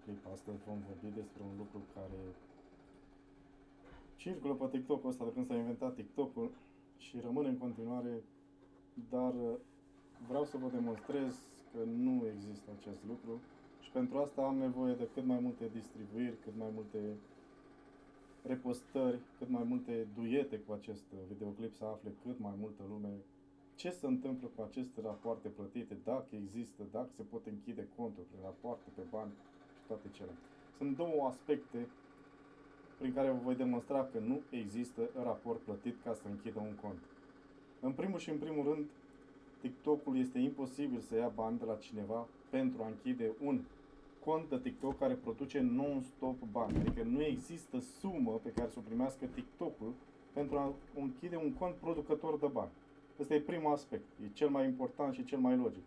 videoclip. Astăzi vom vorbi despre un lucru care circulă pe TikTok-ul ăsta de când s-a inventat TikTok-ul și rămâne în continuare, dar vreau să vă demonstrez că nu există acest lucru și pentru asta am nevoie de cât mai multe distribuiri, cât mai multe repostări, cât mai multe duete cu acest videoclip, să afle cât mai multă lume ce se întâmplă cu aceste rapoarte plătite, dacă există, dacă se pot închide conturi prin rapoarte pe bani și toate cele. Sunt două aspecte prin care vă voi demonstra că nu există raport plătit ca să închidă un cont. În primul și în primul rând, TikTok-ul este imposibil să ia bani de la cineva pentru a închide un cont de TikTok care produce non-stop bani. Adică nu există sumă pe care să o primească TikTok-ul pentru a închide un cont producător de bani. Ăsta e primul aspect. E cel mai important și cel mai logic.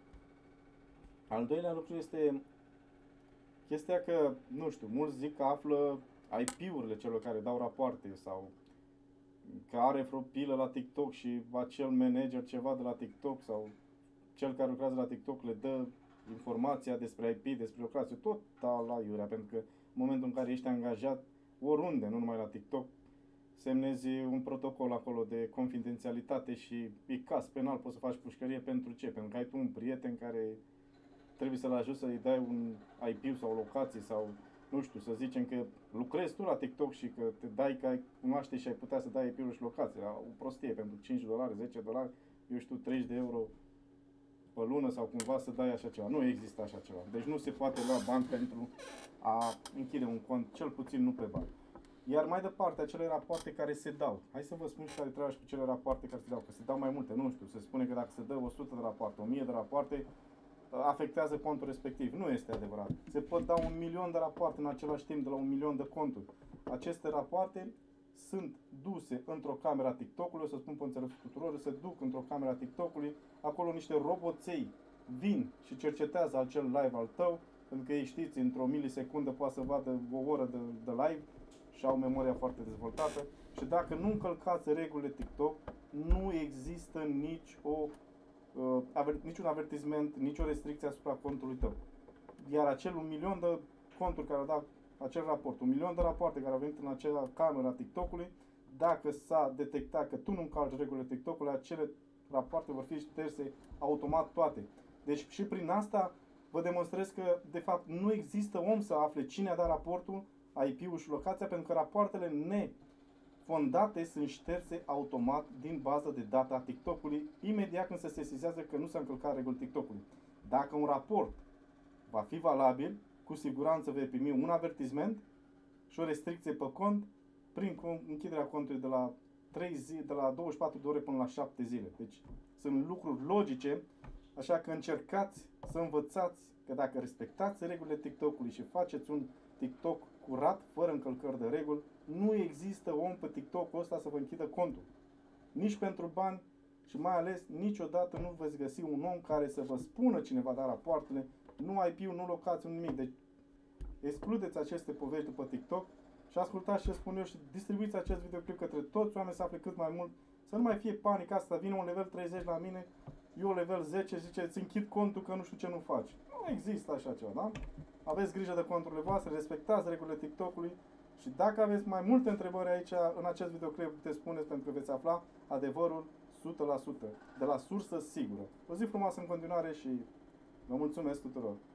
Al doilea lucru este chestia că, nu știu, mulți zic că află IP-urile celor care dau rapoarte sau că are vreo pilă la TikTok și acel manager ceva de la TikTok sau cel care lucrează la TikTok le dă informația despre IP, despre locație, tot la iurea, pentru că în momentul în care ești angajat oriunde, nu numai la TikTok, semnezi un protocol acolo de confidențialitate și e caz penal, poți să faci pușcărie pentru ce? Pentru că ai tu un prieten care trebuie să-l ajuți să-i dai un IP sau o locație sau, nu știu, să zicem că lucrezi tu la TikTok și că te dai că ai cunoaște și ai putea să dai IP-ul și locație. O prostie, pentru 5 dolari, 10 dolari, eu știu, 30 de euro pe lună sau cumva să dai așa ceva. Nu există așa ceva. Deci nu se poate lua bani pentru a închide un cont, cel puțin nu pe bani. Iar mai departe, acele rapoarte care se dau. Hai să vă spun și care trebuie și cu cele rapoarte care se dau. Că se dau mai multe, nu știu. Se spune că dacă se dă 100 de rapoarte, 1000 de rapoarte, afectează contul respectiv. Nu este adevărat. Se pot da 1.000.000 de rapoarte în același timp de la 1.000.000 de conturi. Aceste rapoarte sunt duse într-o cameră a TikTok-ului, o să spun pe înțelesul tuturor, se duc într-o cameră a TikTok-ului, acolo niște roboței vin și cercetează acel live al tău, pentru că ei știți, într-o milisecundă poate să vadă o oră de live și au memoria foarte dezvoltată și dacă nu încălcați regulile TikTok, nu există niciun avertisment, nicio restricție asupra contului tău. Iar acel 1.000.000 de conturi care au dat acel raport, 1.000.000 de rapoarte care au venit în acea cameră a TikTok-ului, dacă s-a detectat că tu nu încalci regulile TikTok-ului, acele rapoarte vor fi șterse automat toate. Deci și prin asta vă demonstrez că de fapt nu există om să afle cine a dat raportul, IP-ul și locația, pentru că rapoartele nefondate sunt șterse automat din baza de date a TikTok-ului imediat când se sesizează că nu s-a încălcat regulile TikTok-ului. Dacă un raport va fi valabil, cu siguranță vei primi un avertisment și o restricție pe cont prin închiderea contului de la 24 de ore până la 7 zile. Deci sunt lucruri logice, așa că încercați să învățați că dacă respectați regulile TikTok-ului și faceți un TikTok curat, fără încălcări de reguli, nu există om pe TikTok-ul ăsta să vă închidă contul. Nici pentru bani și mai ales niciodată nu veți găsi un om care să vă spună cine va da rapoartele, nu IP-ul, nu locație, nu nimic. Deci excludeți aceste povești după TikTok și ascultați ce spun eu și distribuiți acest videoclip către toți oamenii să afle cât mai mult, să nu mai fie panică asta, vine un level 30 la mine, eu level 10 zice, îți închid contul că nu știu ce nu faci. Nu există așa ceva, da? Aveți grijă de conturile voastre, respectați regulile TikTok-ului și dacă aveți mai multe întrebări aici, în acest videoclip, puteți spuneți pentru că veți afla adevărul 100%, de la sursă sigură. O zi frumoasă în continuare și vă mulțumesc tuturor!